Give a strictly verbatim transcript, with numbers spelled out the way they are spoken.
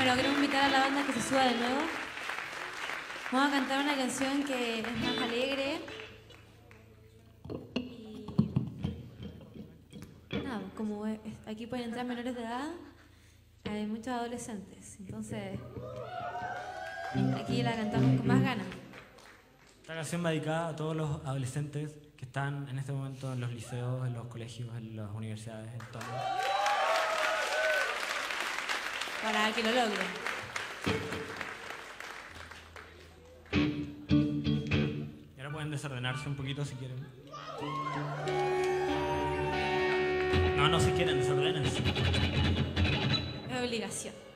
Bueno, queremos invitar a la banda que se suba de nuevo. Vamos a cantar una canción que es más alegre. Y nada, como es- aquí pueden entrar menores de edad, hay muchos adolescentes. Entonces, aquí la cantamos con más ganas. Esta canción va dedicada a todos los adolescentes que están en este momento en los liceos, en los colegios, en las universidades, en todo. Para que lo logren. Y ahora pueden desordenarse un poquito si quieren. No, no si quieren, desordénense. Es obligación.